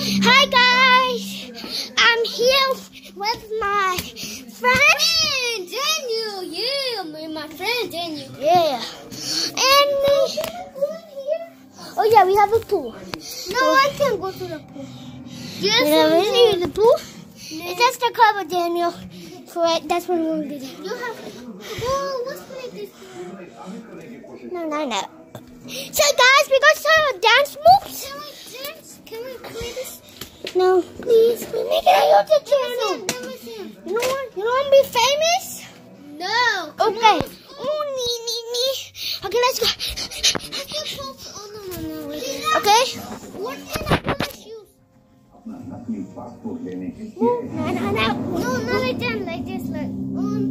Hi guys, I'm here with my friend Daniel. Yeah, my friend Daniel. Yeah, and oh yeah, we have a pool. No, I can't go to the pool. Yes, we need the pool. It's just a cover, Daniel. So that's what we're gonna do. You have. Oh, let's play this. No. So guys, we're gonna start a dance moves. Can we play this? No, please. We're making a YouTube channel. You don't want to be famous? No. Okay. Oh, nee. Okay, let's go. Oh, no. Okay. What kind of color shoes? No, not like that. Like this. Like.